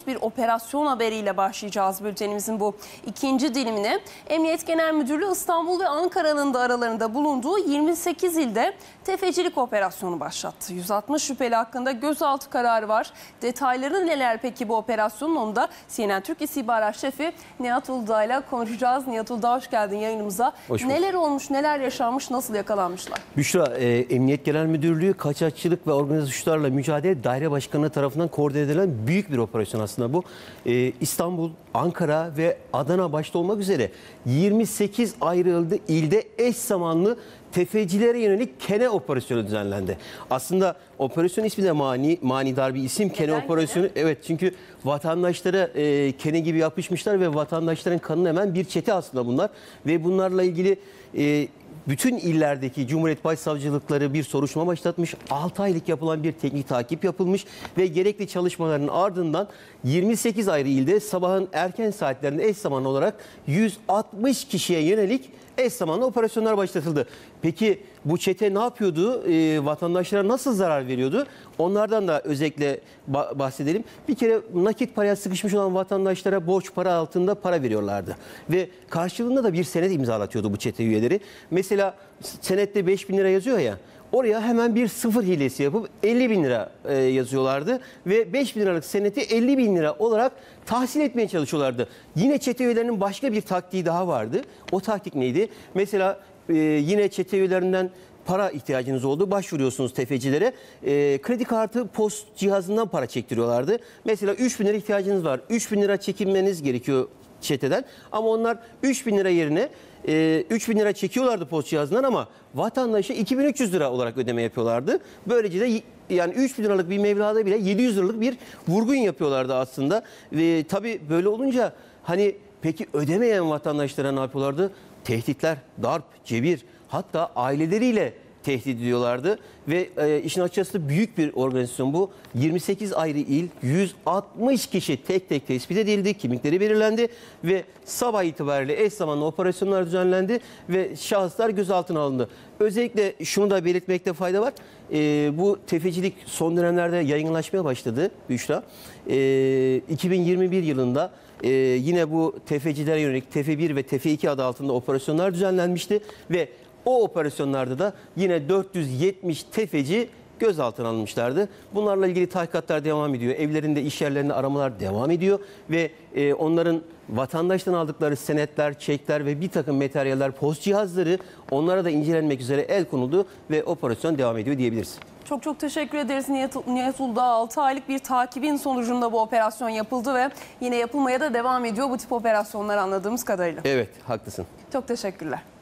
bir operasyon haberiyle başlayacağız bültenimizin bu ikinci dilimine. Emniyet Genel Müdürlüğü İstanbul ve Ankara'nın da aralarında bulunduğu 28 ilde tefecilik operasyonu başlattı. 160 şüpheli hakkında gözaltı kararı var. Detayları neler peki bu operasyonun, onu da CNN Türk İstihbarat Şefi Nihat Uludağ ile konuşacağız. Nihat Uludağ, hoş geldin yayınımıza. Neler olmuş, neler yaşanmış, nasıl yakalanmışlar? Büşra, Emniyet Genel Müdürlüğü Kaçakçılık ve Organize Suçlarla Mücadele Daire Başkanı tarafından koordine edilen büyük bir operasyon aslında bu. İstanbul, Ankara ve Adana başta olmak üzere 28 ayrı ilde eş zamanlı tefecilere yönelik kene operasyonu düzenlendi. Aslında operasyon ismi de manidar bir isim. Kene operasyonu. Kene? Evet, çünkü vatandaşlara kene gibi yapışmışlar ve vatandaşların kanını emen bir çete aslında bunlar. Ve bunlarla ilgili bütün illerdeki Cumhuriyet Başsavcılıkları bir soruşturma başlatmış. 6 aylık yapılan bir teknik takip yapılmış ve gerekli çalışmaların ardından 28 ayrı ilde sabahın erken saatlerinde eş zamanlı olarak 160 kişiye yönelik eş zamanlı operasyonlar başlatıldı. Peki bu çete ne yapıyordu? Vatandaşlara nasıl zarar veriyordu? Onlardan da özellikle bahsedelim. Bir kere nakit paraya sıkışmış olan vatandaşlara borç para altında para veriyorlardı. Ve karşılığında da bir senet imzalatıyordu bu çete üyeleri. Mesela senette 5.000 lira yazıyor ya. Oraya hemen bir sıfır hilesi yapıp 50.000 lira yazıyorlardı ve 5.000 liralık seneti 50.000 lira olarak tahsil etmeye çalışıyorlardı. Yine çete üyelerinin başka bir taktiği daha vardı. O taktik neydi? Mesela yine çete üyelerinden para ihtiyacınız oldu. Başvuruyorsunuz tefecilere. Kredi kartı post cihazından para çektiriyorlardı. Mesela 3.000 lira ihtiyacınız var. 3.000 lira çekinmeniz gerekiyor çeteden. Ama onlar 3.000 lira yerine 3.000 lira çekiyorlardı post cihazından ama vatandaşa 2.300 lira olarak ödeme yapıyorlardı. Böylece de yani 3.000 liralık bir meblağda bile 700 liralık bir vurgun yapıyorlardı aslında. Ve tabii böyle olunca hani peki ödemeyen vatandaşlara ne yapıyorlardı? Tehditler, darp, cebir, hatta aileleriyle tehdit ediyorlardı ve işin açıkçası büyük bir organizasyon bu. 28 ayrı il, 160 kişi tek tek tespit edildi, kimlikleri belirlendi ve sabah itibariyle eş zamanlı operasyonlar düzenlendi ve şahıslar gözaltına alındı. Özellikle şunu da belirtmekte fayda var. Bu tefecilik son dönemlerde yaygınlaşmaya başladı Büşra. 2021 yılında yine bu tefecilere yönelik Tefe 1 ve Tefe 2 adı altında operasyonlar düzenlenmişti ve o operasyonlarda da yine 470 tefeci gözaltına alınmışlardı. Bunlarla ilgili tahkikatlar devam ediyor. Evlerinde, iş yerlerinde aramalar devam ediyor ve onların vatandaştan aldıkları senetler, çekler ve bir takım materyaller, post cihazları onlara da incelenmek üzere el konuldu ve operasyon devam ediyor diyebiliriz. Çok çok teşekkür ederiz Nihat Uludağ. 6 aylık bir takibin sonucunda bu operasyon yapıldı ve yine yapılmaya da devam ediyor bu tip operasyonlar anladığımız kadarıyla. Evet, haklısın. Çok teşekkürler.